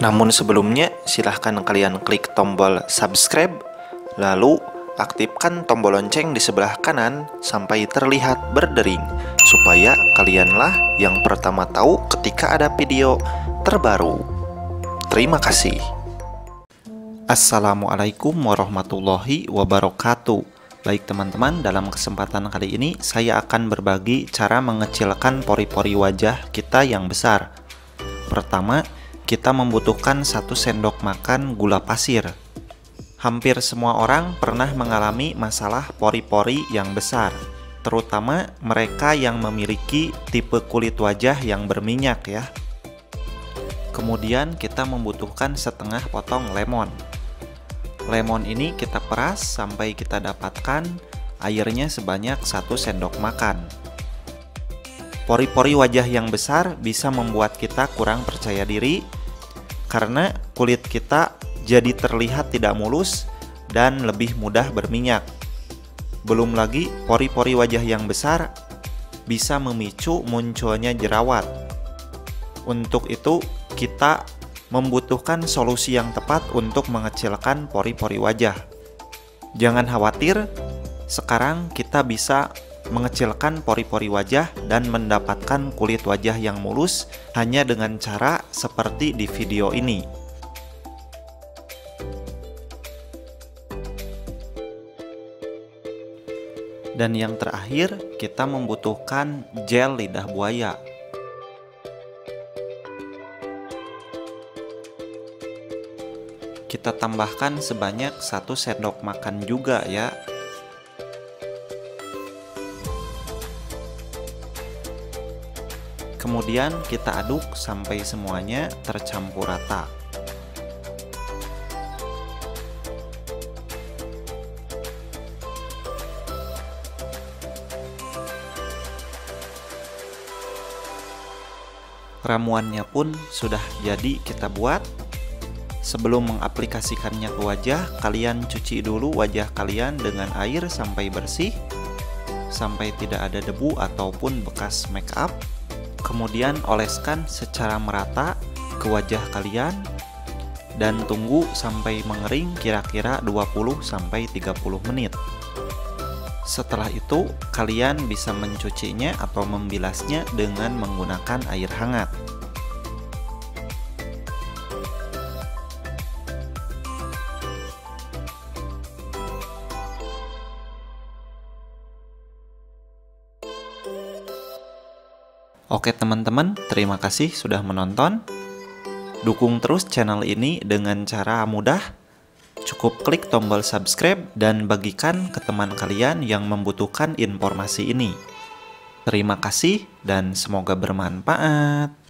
Namun sebelumnya, silahkan kalian klik tombol subscribe, lalu aktifkan tombol lonceng di sebelah kanan sampai terlihat berdering, supaya kalianlah yang pertama tahu ketika ada video terbaru. Terima kasih. Assalamualaikum warahmatullahi wabarakatuh. Baik teman-teman, dalam kesempatan kali ini saya akan berbagi cara mengecilkan pori-pori wajah kita yang besar. Pertama, kita membutuhkan 1 sendok makan gula pasir. Hampir semua orang pernah mengalami masalah pori-pori yang besar, terutama mereka yang memiliki tipe kulit wajah yang berminyak ya. Kemudian kita membutuhkan setengah potong lemon. Lemon ini kita peras sampai kita dapatkan airnya sebanyak 1 sendok makan. Pori-pori wajah yang besar bisa membuat kita kurang percaya diri karena kulit kita jadi terlihat tidak mulus dan lebih mudah berminyak. Belum lagi pori-pori wajah yang besar bisa memicu munculnya jerawat. Untuk itu kita membutuhkan solusi yang tepat untuk mengecilkan pori-pori wajah. Jangan khawatir, sekarang kita bisa mengecilkan pori-pori wajah dan mendapatkan kulit wajah yang mulus hanya dengan cara seperti di video ini. Dan yang terakhir, kita membutuhkan gel lidah buaya. Kita tambahkan sebanyak 1 sendok makan juga ya. Kemudian kita aduk sampai semuanya tercampur rata. Ramuannya pun sudah jadi kita buat. Sebelum mengaplikasikannya ke wajah, kalian cuci dulu wajah kalian dengan air sampai bersih, sampai tidak ada debu ataupun bekas make up. Kemudian oleskan secara merata ke wajah kalian dan tunggu sampai mengering kira-kira 20-30 menit. Setelah itu, kalian bisa mencucinya atau membilasnya dengan menggunakan air hangat. Oke teman-teman, terima kasih sudah menonton. Dukung terus channel ini dengan cara mudah. Cukup klik tombol subscribe dan bagikan ke teman kalian yang membutuhkan informasi ini. Terima kasih dan semoga bermanfaat.